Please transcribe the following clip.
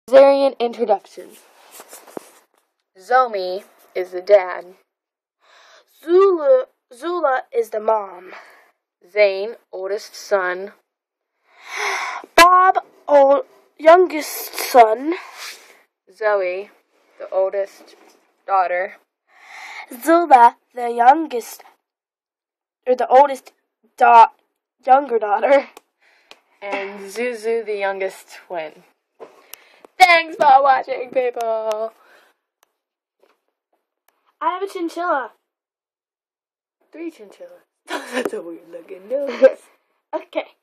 Zarzarian Introduction. Zomi is the dad. Zula is the mom. Zane, oldest son. Bob, youngest son. Zoe, the oldest daughter. Zula, the oldest younger daughter. And Zuzu, the youngest twin. Thanks for watching, people. I have a chinchilla. 3 chinchillas. That's a weird looking nose. Okay.